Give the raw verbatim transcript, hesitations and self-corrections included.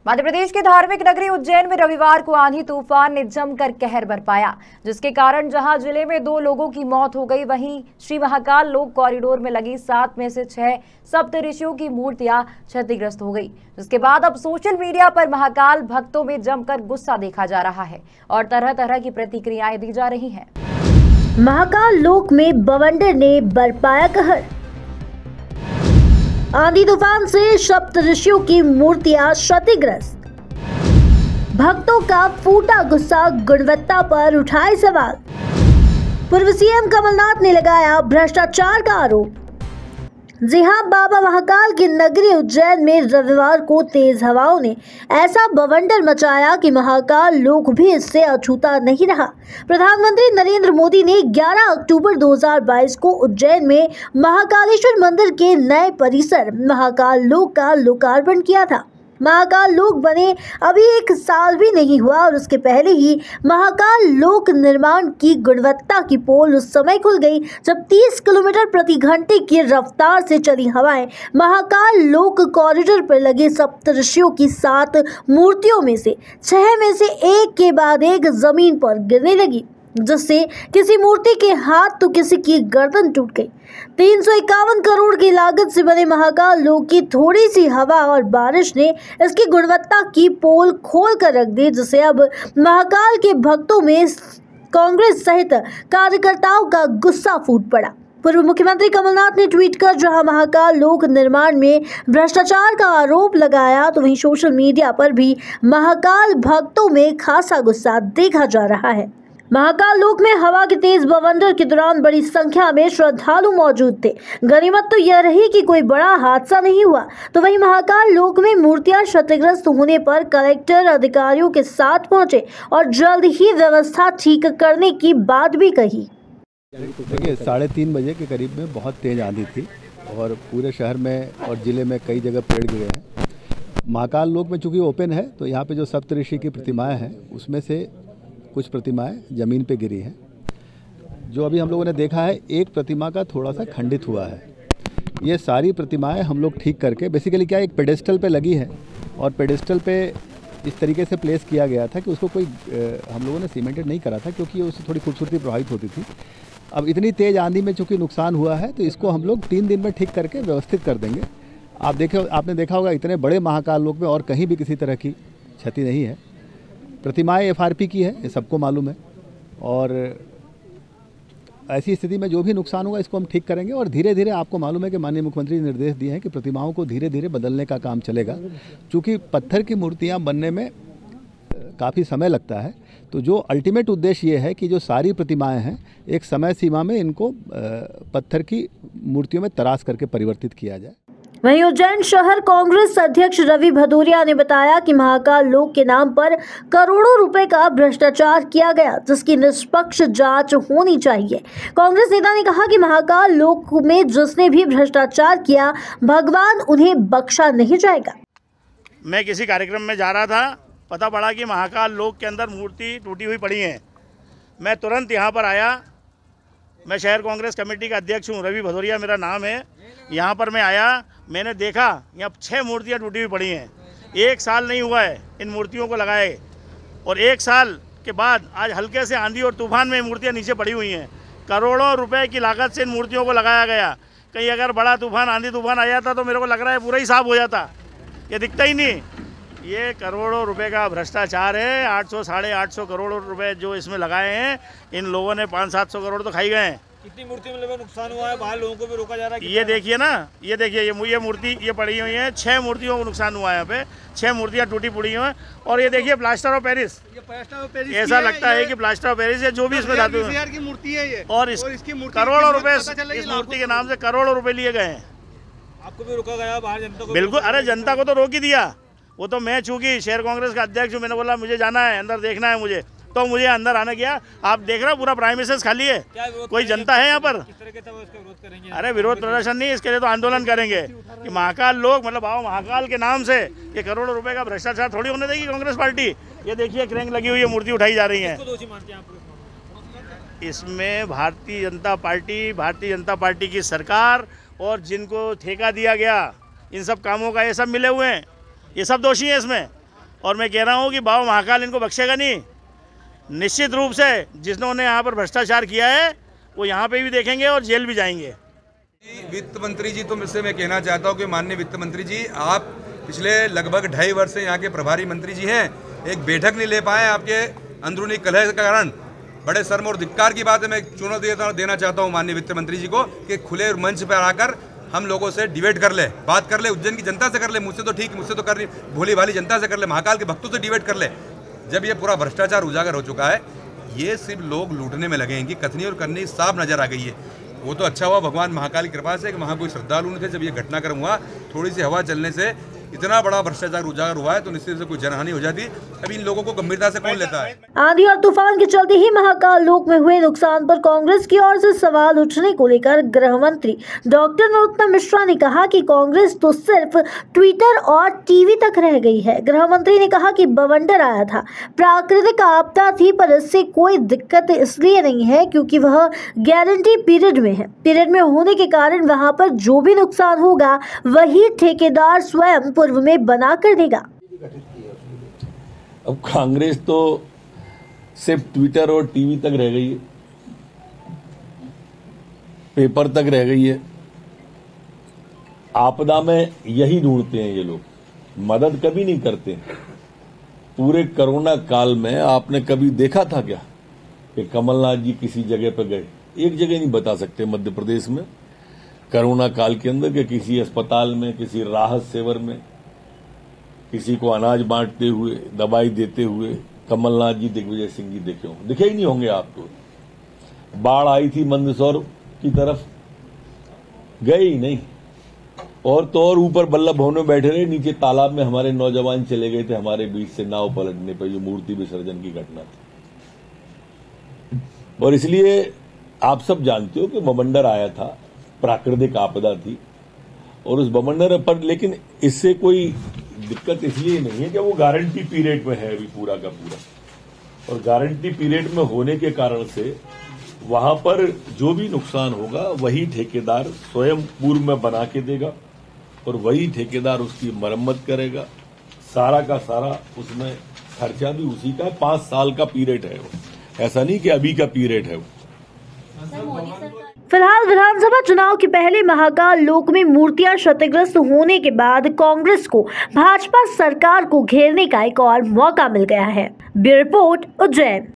मध्य प्रदेश के धार्मिक नगरी उज्जैन में रविवार को आंधी तूफान ने जमकर कहर बरपाया, जिसके कारण जहां जिले में दो लोगों की मौत हो गई, वहीं श्री महाकाल लोक कॉरिडोर में लगी सात में से छह सप्तऋषियों की मूर्तियां क्षतिग्रस्त हो गई। जिसके बाद अब सोशल मीडिया पर महाकाल भक्तों में जमकर गुस्सा देखा जा रहा है और तरह तरह की प्रतिक्रियाएं दी जा रही है। महाकाल लोक में बवंडर ने बरपाया कहर। आंधी तूफान से सप्तऋषियों की मूर्तियां क्षतिग्रस्त। भक्तों का फूटा गुस्सा, गुणवत्ता पर उठाए सवाल। पूर्व सीएम कमलनाथ ने लगाया भ्रष्टाचार का आरोप। जी हां, बाबा महाकाल की नगरी उज्जैन में रविवार को तेज हवाओं ने ऐसा बवंडर मचाया कि महाकाल लोक भी इससे अछूता नहीं रहा। प्रधानमंत्री नरेंद्र मोदी ने ग्यारह अक्टूबर दो हज़ार बाईस को उज्जैन में महाकालेश्वर मंदिर के नए परिसर महाकाल लोक का लोकार्पण किया था। महाकाल लोक बने अभी एक साल भी नहीं हुआ और उसके पहले ही महाकाल लोक निर्माण की गुणवत्ता की पोल उस समय खुल गई जब तीस किलोमीटर प्रति घंटे की रफ्तार से चली हवाएं महाकाल लोक कॉरिडोर पर लगे सप्तऋषियों की सात मूर्तियों में से छह में से एक के बाद एक जमीन पर गिरने लगी, जिससे किसी मूर्ति के हाथ तो किसी की गर्दन टूट गई। तीन सौ इक्यावन करोड़ की लागत से बने महाकाल लोक की थोड़ी सी हवा और बारिश ने इसकी गुणवत्ता की पोल खोल कर रख दी, जिससे अब महाकाल के भक्तों में कांग्रेस सहित कार्यकर्ताओं का गुस्सा फूट पड़ा। पूर्व मुख्यमंत्री कमलनाथ ने ट्वीट कर जहां महाकाल लोक निर्माण में भ्रष्टाचार का आरोप लगाया, तो वहीं सोशल मीडिया पर भी महाकाल भक्तों में खासा गुस्सा देखा जा रहा है। महाकाल लोक में हवा के तेज बवंडर के दौरान बड़ी संख्या में श्रद्धालु मौजूद थे। गनीमत तो यह रही कि कोई बड़ा हादसा नहीं हुआ। तो वहीं महाकाल लोक में मूर्तियां क्षतिग्रस्त होने पर कलेक्टर अधिकारियों के साथ पहुंचे और जल्द ही व्यवस्था ठीक करने की बात भी कही। देखिए, साढ़े तीन बजे के करीब में बहुत तेज आंधी थी और पूरे शहर में और जिले में कई जगह पेड़ गिरे हैं। महाकाल लोक में चूँकि ओपन है तो यहाँ पे जो सप्तऋषि की प्रतिमाएँ हैं उसमें से कुछ प्रतिमाएं ज़मीन पे गिरी हैं। जो अभी हम लोगों ने देखा है, एक प्रतिमा का थोड़ा सा खंडित हुआ है। ये सारी प्रतिमाएं हम लोग ठीक करके, बेसिकली क्या एक पेडेस्टल पे लगी है और पेडेस्टल पे इस तरीके से प्लेस किया गया था कि उसको कोई हम लोगों ने सीमेंटेड नहीं करा था क्योंकि उससे थोड़ी खूबसूरती प्रभावित होती थी। अब इतनी तेज़ आंधी में चूँकि नुकसान हुआ है तो इसको हम लोग तीन दिन में ठीक करके व्यवस्थित कर देंगे। आप देखे आपने देखा होगा, इतने बड़े महाकाल लोक में और कहीं भी किसी तरह की क्षति नहीं है। प्रतिमाएं एफआरपी की है, ये सबको मालूम है और ऐसी स्थिति में जो भी नुकसान होगा इसको हम ठीक करेंगे और धीरे धीरे, आपको मालूम है कि माननीय मुख्यमंत्री ने निर्देश दिए हैं कि प्रतिमाओं को धीरे धीरे बदलने का काम चलेगा। क्योंकि पत्थर की मूर्तियां बनने में काफ़ी समय लगता है, तो जो अल्टीमेट उद्देश्य ये है कि जो सारी प्रतिमाएं हैं एक समय सीमा में इनको पत्थर की मूर्तियों में तराश करके परिवर्तित किया जाए। वहीं उज्जैन शहर कांग्रेस अध्यक्ष रवि भदौरिया ने बताया कि महाकाल लोक के नाम पर करोड़ों रुपए का भ्रष्टाचार किया गया, जिसकी निष्पक्ष जांच होनी चाहिए। कांग्रेस नेता ने कहा कि महाकाल लोक में जिसने भी भ्रष्टाचार किया, भगवान उन्हें बख्शा नहीं जाएगा। मैं किसी कार्यक्रम में जा रहा था, पता पड़ा कि महाकाल लोक के अंदर मूर्ति टूटी हुई पड़ी है। मैं तुरंत यहाँ पर आया। मैं शहर कांग्रेस कमेटी का अध्यक्ष हूँ, रवि भदौरिया मेरा नाम है। यहाँ पर मैं आया, मैंने देखा यहाँ छह मूर्तियाँ टूटी हुई पड़ी हैं। एक साल नहीं हुआ है इन मूर्तियों को लगाए और एक साल के बाद आज हल्के से आंधी और तूफान में मूर्तियाँ नीचे पड़ी हुई हैं। करोड़ों रुपए की लागत से इन मूर्तियों को लगाया गया। कहीं अगर बड़ा तूफान, आंधी तूफान आ जाता तो मेरे को लग रहा है पूरा ही साफ हो जाता, ये दिखता ही नहीं। ये करोड़ों रुपए का भ्रष्टाचार है। आठ सौ साढ़े आठ सौ करोड़ रुपए जो इसमें लगाए हैं, इन लोगों ने पाँच सात सौ करोड़ तो खाई गए हैं। कितनी मूर्तियों में नुकसान हुआ है, बाहर लोगों को भी रोका जा रहा है। ये देखिए ना, ये देखिए, ये ये मूर्ति ये पड़ी हुई है। छह मूर्तियों को नुकसान हुआ है, यहाँ पे छह मूर्तियाँ टूटी पड़ी हुई हैं। और ये देखिए प्लास्टर ऑफ पेरिस, ये प्लास्टर ऑफ पेरिस ऐसा लगता है कि प्लास्टर ऑफ पेरिस है जो भी इसमें धातु है की मूर्ति है ये। और इस करोड़ों रुपए इस मूर्ति के नाम से करोड़ों रुपए लिए गए हैं। आपको भी रोका गया बाहर, जनता को? बिल्कुल, अरे जनता को तो रोक ही दिया। वो तो मैं चूंकि शहर कांग्रेस का अध्यक्ष हूँ, मैंने बोला मुझे जाना है, अंदर देखना है मुझे, तो मुझे अंदर आने गया। आप देख रहे हो पूरा प्राइमिसेस खाली है, कोई जनता है यहाँ पर? किस तरह के तब इसका विरोध करेंगे? अरे विरोध प्रदर्शन नहीं, इसके लिए तो आंदोलन करेंगे कि महाकाल लोग, मतलब आओ महाकाल के नाम से ये करोड़ों रुपए का भ्रष्टाचार थोड़ी होने देगी कांग्रेस पार्टी। ये देखिए क्रैंक लगी हुई है, मूर्ति उठाई जा रही है। इसमें भारतीय जनता पार्टी भारतीय जनता पार्टी की सरकार और जिनको ठेका दिया गया इन सब कामों का, ये सब मिले हुए हैं, ये सब दोषी हैं इसमें। और मैं कह रहा हूँ कि बाबा महाकाल इनको बख्शेगा नहीं। निश्चित रूप से जिन्होंने यहाँ पर भ्रष्टाचार किया है वो यहाँ पे भी देखेंगे और जेल भी जाएंगे। वित्त मंत्री जी, तो मुझसे मैं कहना चाहता हूँ कि माननीय वित्त मंत्री जी, आप पिछले लगभग ढाई वर्ष से यहाँ के प्रभारी मंत्री जी हैं, एक बैठक नहीं ले पाए आपके अंदरूनी कलह के कारण। बड़े शर्म और धिक्कार की बात है। मैं चुनौती देना चाहता हूँ माननीय वित्त मंत्री जी को कि खुले मंच पर आकर हम लोगों से डिबेट कर ले, बात कर ले, उज्जैन की जनता से कर ले, मुझसे तो ठीक, मुझसे तो कर रही भोली भाली जनता से कर ले, महाकाल के भक्तों से डिबेट कर ले। जब ये पूरा भ्रष्टाचार उजागर हो चुका है, ये सिर्फ लोग लूटने में लगे हैं कि कथनी और करनी साफ नजर आ गई है। वो तो अच्छा हुआ भगवान महाकाल की कृपा से कि वहाँ कोई श्रद्धालु नहीं थे। जब ये घटनाक्रम हुआ, थोड़ी सी हवा चलने से इतना बड़ा भ्रष्टाचार उजागर हुआ है, तो निश्चित से कोई जनहानि हो जाती। अभी इन लोगों को गंभीरता से कौन लेता है। आंधी और तूफान के चलते ही महाकाल लोक में हुए नुकसान पर कांग्रेस की ओर से सवाल उठने को लेकर गृह मंत्री डॉक्टर नरोत्तम मिश्रा ने कहा कि कांग्रेस तो सिर्फ ट्विटर और टीवी तक रह गई है। गृह मंत्री ने कहा कि बवंडर आया था, प्राकृतिक आपदा थी, पर इससे कोई दिक्कत इसलिए नहीं है क्योंकि वह गारंटी पीरियड में है। पीरियड में होने के कारण वहां पर जो भी नुकसान होगा वही ठेकेदार स्वयं पूर्व में बना कर देगा। अब कांग्रेस तो सिर्फ ट्विटर और टीवी तक रह गई है, पेपर तक रह गई है। आपदा में यही ढूंढते हैं ये लोग, मदद कभी नहीं करते। पूरे कोरोना काल में आपने कभी देखा था क्या कि कमलनाथ जी किसी जगह पर गए? एक जगह नहीं बता सकते मध्य प्रदेश में कोरोना काल के अंदर कि किसी अस्पताल में, किसी राहत शिविर में, किसी को अनाज बांटते हुए, दवाई देते हुए कमलनाथ जी, दिग्विजय सिंह जी देखे होंगे? दिखे ही नहीं होंगे आपको। बाढ़ आई थी मंदसौर की तरफ, गए ही नहीं। और तो और ऊपर बल्लभ भवन में बैठे रहे, नीचे तालाब में हमारे नौजवान चले गए थे हमारे बीच से नाव पलटने पर, जो मूर्ति विसर्जन की घटना थी। और इसलिए आप सब जानते हो कि बवंडर आया था, प्राकृतिक आपदा थी, और उस बवंडर पर, लेकिन इससे कोई दिक्कत इसलिए नहीं है कि वो गारंटी पीरियड में है अभी पूरा का पूरा। और गारंटी पीरियड में होने के कारण से वहां पर जो भी नुकसान होगा वही ठेकेदार स्वयं पूर्व में बना के देगा और वही ठेकेदार उसकी मरम्मत करेगा। सारा का सारा उसमें खर्चा भी उसी का। पांच साल का पीरियड है वो, ऐसा नहीं कि अभी का पीरियड है वो। फिलहाल विधानसभा चुनाव के पहले महाकाल लोक में मूर्तियां क्षतिग्रस्त होने के बाद कांग्रेस को भाजपा सरकार को घेरने का एक और मौका मिल गया है। Bureau report, Ujjain.